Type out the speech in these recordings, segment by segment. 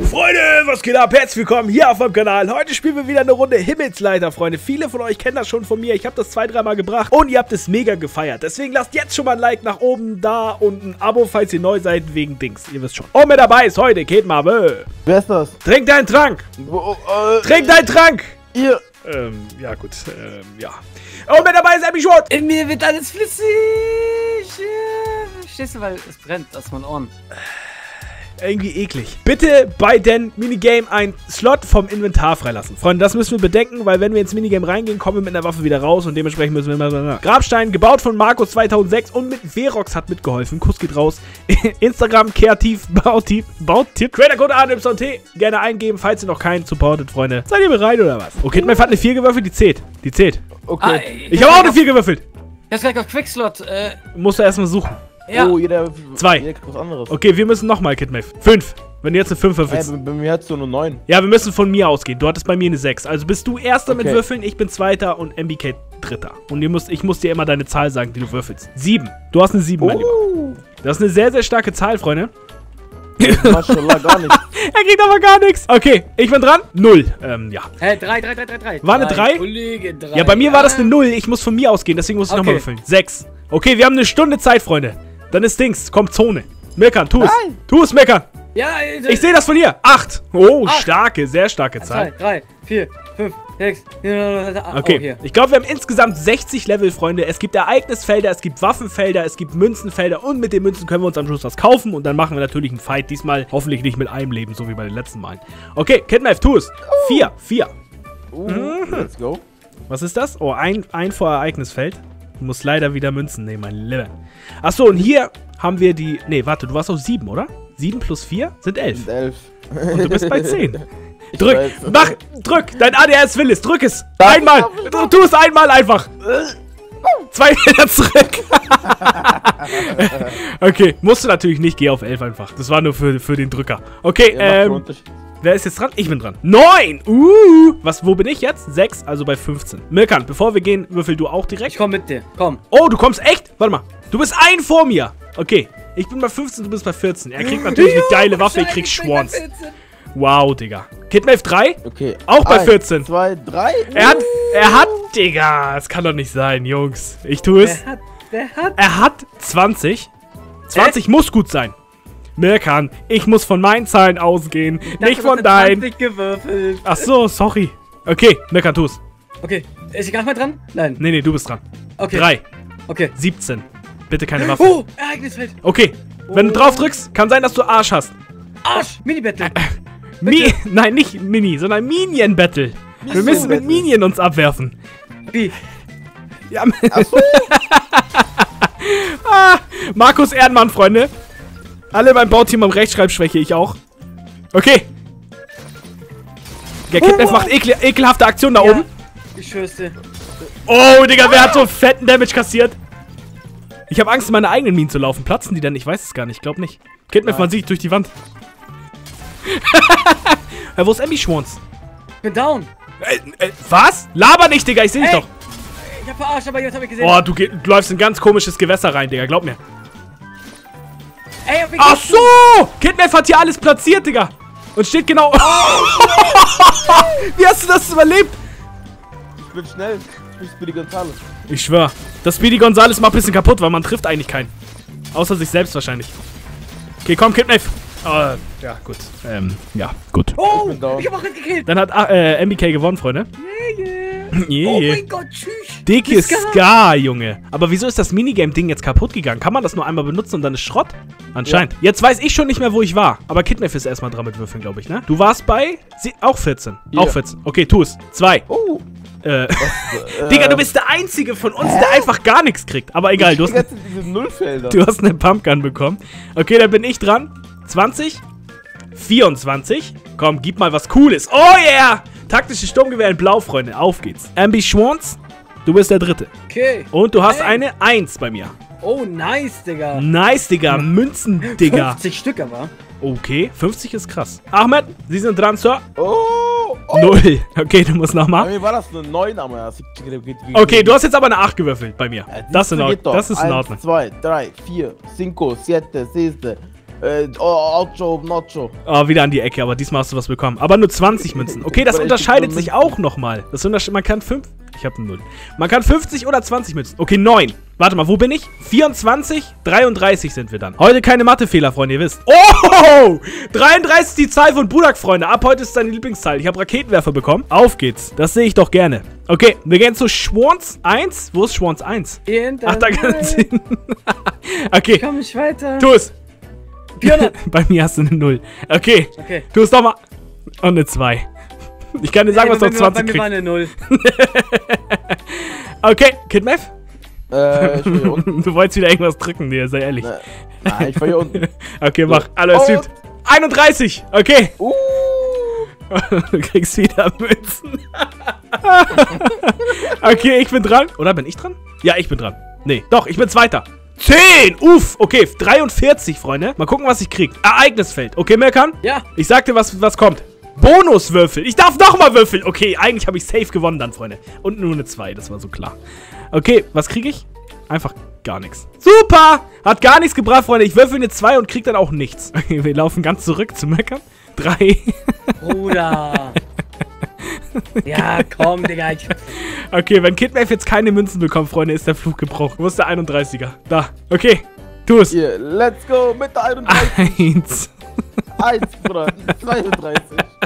Freunde, was geht ab? Herzlich willkommen hier auf meinem Kanal. Heute spielen wir wieder eine Runde Himmelsleiter, Freunde. Viele von euch kennen das schon von mir. Ich habe das 2-3 Mal gebracht und ihr habt es mega gefeiert. Deswegen lasst jetzt schon mal ein Like nach oben da und ein Abo, falls ihr neu seid, wegen Dings. Ihr wisst schon. Und mit dabei ist heute Kate Marvel. Wer ist das? Trink deinen Trank. Trink deinen Trank. Ihr. Ja gut, ja. Und mit dabei ist Abby Schwartz. In mir wird alles flüssig. Verstehst du, weil es brennt aus meinen Ohren. Irgendwie eklig. Bitte bei den Minigame einen Slot vom Inventar freilassen. Freunde, das müssen wir bedenken, weil wenn wir ins Minigame reingehen, kommen wir mit einer Waffe wieder raus und dementsprechend müssen wir mal... Grabstein, gebaut von Markus 2006 und mit Verox hat mitgeholfen. Kuss geht raus. Instagram, kreativ, Bautipp. Creator-Code ANYT. Gerne eingeben, falls ihr noch keinen supportet, Freunde. Seid ihr bereit oder was? Okay, Hitman hat eine 4 gewürfelt, die zählt. Die zählt. Okay. Ich habe auch eine 4 gewürfelt. Jetzt gleich auf Quickslot. Musst du erstmal suchen. Ja. Oh, jeder 2. was anderes. Okay, wir müssen nochmal, Kidmave. 5. Wenn du jetzt eine 5 würfelst. Bei mir hast du nur 9. Ja, wir müssen von mir ausgehen. Du hattest bei mir eine 6. Also bist du Erster mit Okay. Würfeln, ich bin Zweiter und MBK Dritter. Und ich muss dir immer deine Zahl sagen, die du würfelst. 7. Du hast eine 7, mein Lieber. Das ist eine sehr, sehr starke Zahl, Freunde. Maschallah, gar nicht. Er kriegt aber gar nichts. Okay, ich bin dran. 0. Ja. Hey, 3. War eine 3? Kollege, 3. Ja, bei mir war das eine 0. Ich muss von mir ausgehen, deswegen muss ich nochmal würfeln. 6. Okay, wir haben eine Stunde Zeit, Freunde. Dann ist Dings. Kommt Zone. Meckern, tu es. Nein. Tu es, Meckern. Ja, Ich sehe das von hier. 8. Oh, 8. starke, sehr starke Zahl. 2, 3, 4, 5, 6. Okay, ich glaube, wir haben insgesamt 60 Level, Freunde. Es gibt Ereignisfelder, es gibt Waffenfelder, es gibt Münzenfelder und mit den Münzen können wir uns am Schluss was kaufen und dann machen wir natürlich einen Fight. Diesmal hoffentlich nicht mit einem Leben, so wie bei den letzten Malen. Okay, Kidknife, tu es. 4. Let's go. Was ist das? Oh, ein Vor-Ereignisfeld. Du musst leider wieder Münzen nehmen, mein Lieber. Achso, und hier haben wir die... Nee, warte, du warst auf 7, oder? 7 plus 4 sind 11. 11. Und du bist bei 10. Ich Drück, weiß. drück, dein ADHS will es, drück es. Darf Einmal, ich? tu es einmal einfach. 2 wieder zurück. Okay, musst du natürlich nicht, geh auf 11 einfach. Das war nur für den Drücker. Okay, wer ist jetzt dran? Ich bin dran. 9! Wo bin ich jetzt? 6, also bei 15. Mirkan, bevor wir gehen, würfel du auch direkt. Ich komm mit dir, komm. Oh, du kommst echt? Warte mal. Du bist ein vor mir. Okay, ich bin bei 15, du bist bei 14. Er kriegt natürlich eine geile Waffe, ich krieg Schwanz. Wow, Digga. Kidmave 3? Okay. Auch bei 14. 2, 3. Er hat, Digga, das kann doch nicht sein, Jungs. Ich tue es. Er hat 20. 20 muss gut sein. Mirkan, ich muss von meinen Zahlen ausgehen, nicht von deinen. Gewürfelt. Ach so, sorry. Okay, Mirkan, tu es. Okay, ist ich gar nicht mehr dran? Nein. Nee, du bist dran. Okay. 3. Okay. 17. Bitte keine Waffe. Oh, Ereignisfeld. Okay, wenn du drauf drückst, kann sein, dass du Arsch hast. Arsch, Mini-Battle. Nein, nicht Mini, sondern Minion-Battle. Wir müssen mit Minion uns abwerfen. Wie? Ja. Markus Ehrenmann, Freunde. Alle beim Bauteam haben Rechtschreibschwäche, ich auch. Okay. Der Kidnap macht ekelhafte Aktionen da oben. Ich schwör's dir. Oh, Digga, wer hat so fetten Damage kassiert? Ich habe Angst, in meine eigenen Minen zu laufen. Platzen die denn? Ich weiß es gar nicht. Ich glaube nicht. Kidnap, man sieht durch die Wand. Wo ist Abby Schwanz? Ich bin down. Was? Laber nicht, Digga. Ich sehe dich doch. Ich hab verarscht, aber jetzt hab ich gesehen. Oh, du läufst in ein ganz komisches Gewässer rein, Digga. Glaub mir. Ey, auf mich Ach so! Kidnap hat hier alles platziert, Digga. Und steht genau... Wie hast du das überlebt? Ich bin schnell. Ich bin Speedy Gonzales. Ich schwör. Das Speedy Gonzales macht ein bisschen kaputt, weil man trifft eigentlich keinen. Außer sich selbst wahrscheinlich. Okay, komm, Kidnap. Ja, gut. Ja, gut. Oh, bin down. ich hab auch gekillt. Dann hat MBK gewonnen, Freunde. Yeah. Oh mein Gott, tschüss. Dicke Ska, Junge. Aber wieso ist das Minigame-Ding jetzt kaputt gegangen? Kann man das nur einmal benutzen und dann ist Schrott? Anscheinend. Ja. Jetzt weiß ich schon nicht mehr, wo ich war. Aber Kidnap ist erstmal dran mit Würfeln, glaube ich, ne? Du warst bei... auch 14. Ja. Auch 14. Okay, tu es. 2. Oh. Digga, du bist der Einzige von uns, der einfach gar nichts kriegt. Aber egal, du hast diese Nullfelder. du hast eine Pumpgun bekommen. Okay, dann bin ich dran. 20. 24. Komm, gib mal was Cooles. Oh yeah! Taktisches Sturmgewehr in Blau, Freunde. Auf geht's. Ambi Schwanz, du bist der Dritte. Okay. Und du hast eine 1 bei mir. Oh, nice, Digga. Nice, Digga. Münzen, Digga. 50 Stück aber. Okay, 50 ist krass. Ahmed, Sie sind dran, Sir. Oh. 0. Okay, du musst Bei nochmal. mir war das eine 9, aber... Okay, du hast jetzt aber eine 8 gewürfelt bei mir. Das ist in Ordnung. Das ist in Ordnung. 1, 2, 3, 4, 5, 7, 6, Ocho, Nocho. Oh, wieder an die Ecke, aber diesmal hast du was bekommen. Aber nur 20 Münzen. Okay, das unterscheidet sich auch nochmal. Man kann 5... Ich habe 0. Man kann 50 oder 20 Münzen. Okay, 9. Warte mal, wo bin ich? 24, 33 sind wir dann. Heute keine Mathefehler, Freunde, ihr wisst. Oh! 33 ist die Zahl von Budak, Freunde. Ab heute ist deine Lieblingszahl. Ich habe Raketenwerfer bekommen. Auf geht's. Das sehe ich doch gerne. Okay, wir gehen zu Schwanz 1. Wo ist Schwanz 1? Ach, da kannst du hin. Okay. Komm nicht weiter. Tu es. 400. Bei mir hast du eine 0. Okay. Tu es doch mal. Und eine 2. Ich kann dir sagen, was du auf 20 kriegst. Bei mir war eine 0. Okay, Kidmeth? Ich war hier unten. Du wolltest wieder irgendwas drücken, dir, sei ehrlich. Nein, ich war hier unten. Okay, mach. Alles gut. 31. Okay. Du kriegst wieder Münzen. Okay, ich bin dran. Oder bin ich dran? Ja, ich bin dran. Nee, doch, ich bin Zweiter. 10! Uff! Okay, 43, Freunde. Mal gucken, was ich krieg. Ereignisfeld. Okay, Mirkan? Ja. Ich sag dir, was kommt. Bonuswürfel. Ich darf nochmal würfeln. Okay, eigentlich habe ich safe gewonnen dann, Freunde. Und nur eine 2, das war so klar. Okay, was kriege ich? Einfach gar nichts. Super! Hat gar nichts gebracht, Freunde. Ich würfel eine 2 und krieg dann auch nichts. Okay, wir laufen ganz zurück zu Meckern. 3. Bruder. Ja, komm, Digga. Okay, wenn Kidmeth jetzt keine Münzen bekommt, Freunde, ist der Fluch gebrochen. Wo ist der 31er? Da. Okay, tu es. Hier, let's go mit der 31. 1. 1, Bruder. 32.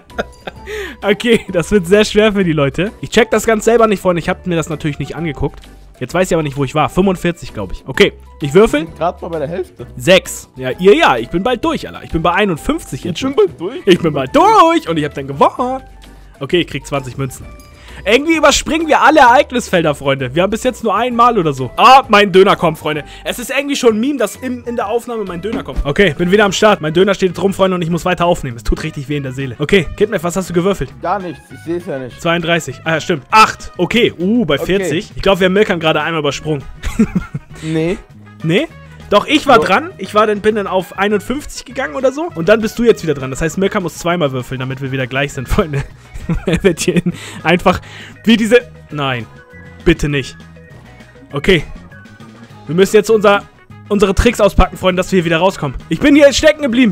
Okay, das wird sehr schwer für die Leute. Ich check das ganz selber nicht, Freunde. Ich habe mir das natürlich nicht angeguckt. Jetzt weiß ich aber nicht, wo ich war. 45, glaube ich. Okay, ich würfel. Ich bin gerade mal bei der Hälfte. 6. Ja, ja, ich bin bald durch, Alter. Ich bin bei 51 jetzt schon. bald durch? Ich bin bald durch und ich habe dann gewonnen. Okay, ich krieg 20 Münzen. Irgendwie überspringen wir alle Ereignisfelder, Freunde. Wir haben bis jetzt nur einmal oder so. Ah, mein Döner kommt, Freunde. Es ist irgendwie schon ein Meme, dass in der Aufnahme mein Döner kommt. Okay, bin wieder am Start. Mein Döner steht jetzt rum, Freunde, und ich muss weiter aufnehmen. Es tut richtig weh in der Seele. Okay, Kidmeth, was hast du gewürfelt? Gar nichts, ich sehe es ja nicht. 32. Ah, ja, stimmt. 8. Okay, bei 40. Okay. Ich glaube, wir haben Milkan gerade einmal übersprungen. Nee. Nee? Doch, ich war dran. Bin dann auf 51 gegangen oder so. Und dann bist du jetzt wieder dran. Das heißt, Milkan muss zweimal würfeln, damit wir wieder gleich sind, Freunde. Er wird hier einfach wie diese... Nein, bitte nicht. Okay. Wir müssen jetzt unsere Tricks auspacken, Freunde, dass wir hier wieder rauskommen. Ich bin hier stecken geblieben.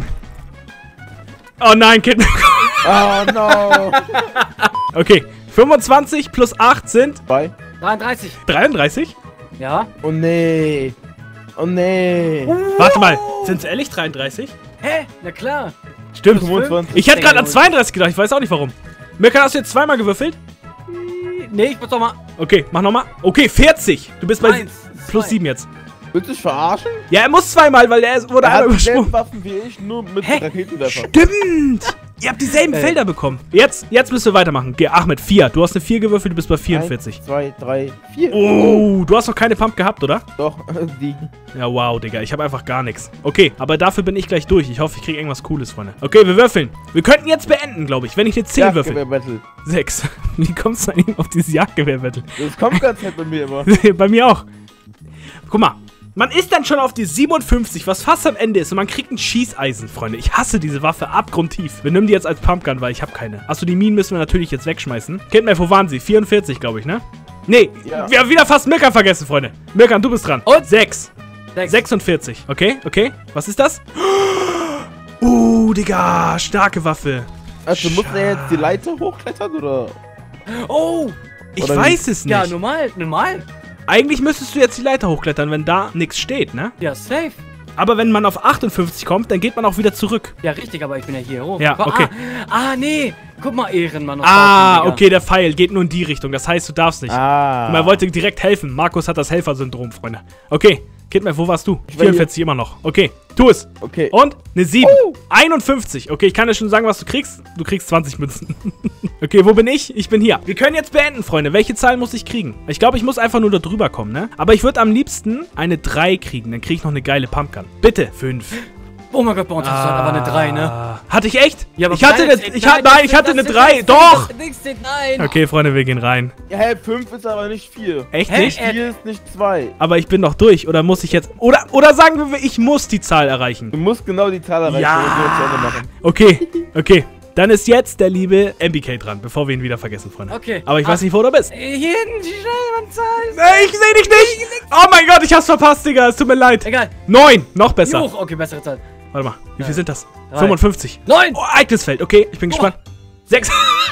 Oh nein, Kid. Oh no. Okay, 25 plus 8 sind... 33. 33? Ja. Oh nee. Oh nee. Warte mal, sind es ehrlich 33? Hä? Na klar. Stimmt. 25. Ich hätte gerade an 32 gedacht, ich weiß auch nicht warum. Mirkan, hast du jetzt zweimal gewürfelt? Nee, ich muss doch mal. Okay, mach nochmal. Okay, 40. Du bist bei Eins, plus zwei. 7 jetzt. Willst du dich verarschen? Ja, er muss zweimal, weil er wurde Er einmal hat dieselben übersprungen. Waffen wie ich, nur mit Raketenwerfer. Stimmt! Ihr habt dieselben Felder bekommen. Jetzt müssen wir weitermachen. Geh, Ahmed, 4. Du hast eine 4 gewürfelt, du bist bei 44. 1, 2, 3, 4. Oh, du hast noch keine Pump gehabt, oder? Doch, die. Ja, wow, Digga. Ich habe einfach gar nichts. Okay, aber dafür bin ich gleich durch. Ich hoffe, ich kriege irgendwas Cooles, Freunde. Okay, wir würfeln. Wir könnten jetzt beenden, glaube ich, wenn ich eine 10 würfel. Jagdgewehr-Battle. 6. Wie kommst du eigentlich auf dieses Jagdgewehr-Battle? Das kommt ganz halt bei mir immer. Bei mir auch. Guck mal. Man ist dann schon auf die 57, was fast am Ende ist. Und man kriegt ein Schießeisen, Freunde. Ich hasse diese Waffe abgrundtief. Wir nehmen die jetzt als Pumpgun, weil ich habe keine. Achso, die Minen müssen wir natürlich jetzt wegschmeißen. Kidmeth, wo waren sie? 44, glaube ich, ne? Nee, ja. Wir haben wieder fast Mirkan vergessen, Freunde. Mirkan, du bist dran. Und? 6. 46. Okay, okay. Was ist das? Digga. Starke Waffe. Also muss er jetzt die Leiter hochklettern, oder? Oh! Ich weiß es nicht. Ja, normal. Eigentlich müsstest du jetzt die Leiter hochklettern, wenn da nichts steht, ne? Ja, safe. Aber wenn man auf 58 kommt, dann geht man auch wieder zurück. Ja, richtig, aber ich bin ja hier hoch. Ja, okay. Nee. Guck mal, Ehrenmann. Okay, der Pfeil geht nur in die Richtung. Das heißt, du darfst nicht. Und man wollte direkt helfen. Markus hat das Helfersyndrom, Freunde. Okay, Kidmeth, wo warst du? 44 immer noch. Okay, tu es. Okay. Und eine 7. 51. Okay, ich kann dir schon sagen, was du kriegst. Du kriegst 20 Münzen. Okay, wo bin ich? Ich bin hier. Wir können jetzt beenden, Freunde. Welche Zahl muss ich kriegen? Ich glaube, ich muss einfach nur da drüber kommen, ne? Aber ich würde am liebsten eine 3 kriegen. Dann kriege ich noch eine geile Pumpgun. Bitte. 5. Oh mein Gott, bei uns ist das aber eine 3, ne? Hatte ich echt? Ja, aber ich hatte eine 3. Doch! Nein. Okay, Freunde, wir gehen rein. Ja, hey, 5 ist aber nicht 4. Echt Hä? nicht? 4 ist nicht 2. Aber ich bin doch durch. Oder muss ich jetzt... Oder sagen wir, ich muss die Zahl erreichen. Du musst genau die Zahl erreichen, Ja. damit wir zu Ende machen. Okay, okay. Dann ist jetzt der liebe MBK dran, bevor wir ihn wieder vergessen, Freunde. Okay. Aber ich weiß nicht, wo du bist. Hier hinten, die Schnellmanzahl. Nee, ich sehe dich nicht. Oh mein Gott, ich hab's verpasst, Digga. Es tut mir leid. Egal. 9, noch besser. Juch, okay, bessere Zahl. Warte mal, wie viel sind das? 3, 55. 9. Oh, Ereignisfeld. Okay, ich bin gespannt. 6.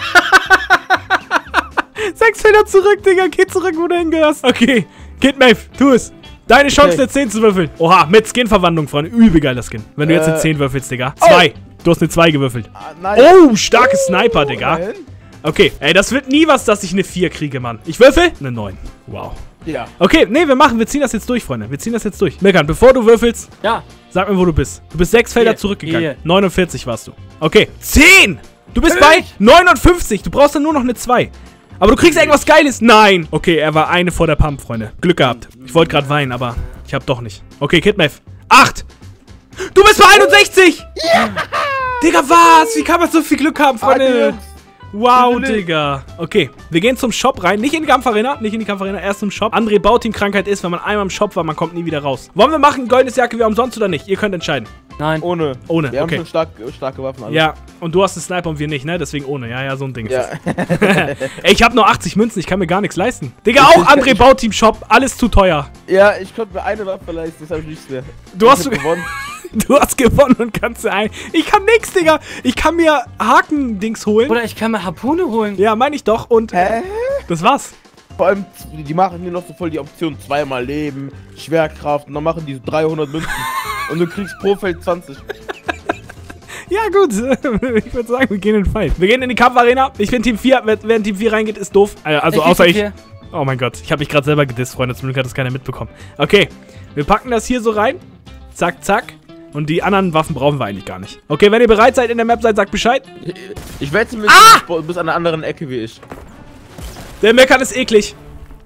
6 Felder zurück, Digga. Geh zurück, wo du hingehörst. Okay, Kid Maeve, tu es. Deine Chance, eine 10 zu würfeln. Oha, mit Skin-Verwandlung, Freunde. Übel geiler Skin. Wenn du jetzt eine 10 würfelst, Digga. 2. Du hast eine 2 gewürfelt. Nein. Oh, starke Sniper, Digga. Nein. Okay, ey, das wird nie was, dass ich eine 4 kriege, Mann. Ich würfel? Eine 9. Wow. Ja. Okay, nee, wir ziehen das jetzt durch, Freunde. Wir ziehen das jetzt durch. Mirkan, bevor du würfelst, Ja. sag mir, wo du bist. Du bist 6 Felder Hier. zurückgegangen. Hier. 49 warst du. Okay, 10! Du bist Echt? bei 59. Du brauchst dann nur noch eine 2. Aber du kriegst irgendwas Geiles. Nein. Okay, er war eine vor der Pump, Freunde. Glück gehabt. Ich wollte gerade weinen, aber ich hab doch nicht. Okay, Kid Maeve. 8! Du bist bei 61! Ja! Digga, was? Wie kann man so viel Glück haben, Freunde? Wow, Digga. Okay, wir gehen zum Shop rein. Nicht in die Kampfarena, erst zum Shop. André Bauteam-Krankheit ist, wenn man einmal im Shop war, man kommt nie wieder raus. Wollen wir machen, goldenes Jacke wie umsonst oder nicht? Ihr könnt entscheiden. Nein. Ohne. Ohne, Wir okay. haben schon starke Waffen. Alle. Ja, und du hast einen Sniper und wir nicht, ne? Deswegen ohne. Ja, so ein Ding ist Ja. das. Ey, ich hab nur 80 Münzen, ich kann mir gar nichts leisten. Digga, auch André Bauteam-Shop, alles zu teuer. Ja, ich konnte mir eine Waffe leisten, jetzt habe ich nichts mehr. Du hast Ich hab gewonnen. Du hast gewonnen und kannst dir ein. Ich kann nix, Digga. Ich kann mir Haken-Dings holen. Oder ich kann mir Harpune holen. Ja, meine ich doch. Und Hä? das war's. Vor allem, die machen hier noch so voll die Option: zweimal Leben, Schwerkraft, und dann machen die so 300 Münzen. Und du kriegst pro Feld 20. Ja, gut. Ich würde sagen, wir gehen in den Fight. Wir gehen in die Kampfarena. Ich bin Team 4. Wer in Team 4 reingeht, ist doof. Also außer ich. Oh mein Gott. Ich habe mich gerade selber gedisst, Freunde. Zum Glück hat das keiner mitbekommen. Okay. Wir packen das hier so rein. Zack, zack. Und die anderen Waffen brauchen wir eigentlich gar nicht. Okay, wenn ihr bereit seid in der Map seid, sagt Bescheid. Ich wette mit, du bist an einer anderen Ecke wie ich. Der Meckern ist eklig.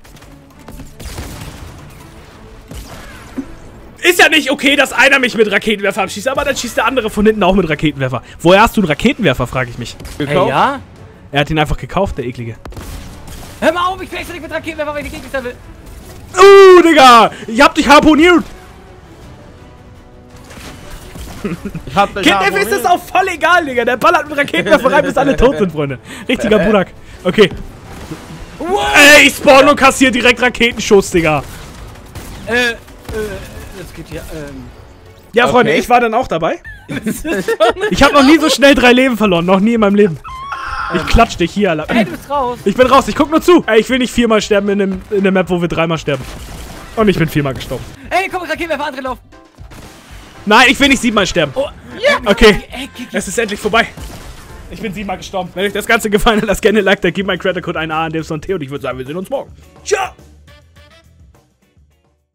Ist ja nicht okay, dass einer mich mit Raketenwerfer abschießt, aber dann schießt der andere von hinten auch mit Raketenwerfer. Woher hast du einen Raketenwerfer, frage ich mich. Hey, ja? Er hat ihn einfach gekauft, der Eklige. Hör mal auf, ich wechsle dich mit Raketenwerfer, weil ich die Gegner will. Digga! Ich hab dich harponiert! Ich hab dich Kid Maeve ist das auch voll egal, Digga. Der ballert mit Raketenwerfer rein, bis alle tot sind, Freunde. Richtiger Budak. Okay. Wow. Ey, ich spawn und kassier direkt Raketenschuss, Digga. Das geht hier, Ja, Freunde, Okay. ich war dann auch dabei. Ich habe noch nie so schnell 3 Leben verloren. Noch nie in meinem Leben. Ich klatsch dich hier, Alter. Hey, du bist raus. Ich bin raus, ich guck nur zu. Ey, ich will nicht 4-mal sterben in der Map, wo wir 3-mal sterben. Und ich bin 4-mal gestorben. Hey, komm, Raketenwerfer, andere laufen. Nein, ich will nicht 7-mal sterben. Oh, ja. Okay, Ey, es ist endlich vorbei. Ich bin 7-mal gestorben. Wenn euch das Ganze gefallen hat, lasst gerne ein Like, da gebt mein Creator-Code ein A, in dem ist noch ein T und ich würde sagen, wir sehen uns morgen. Ciao!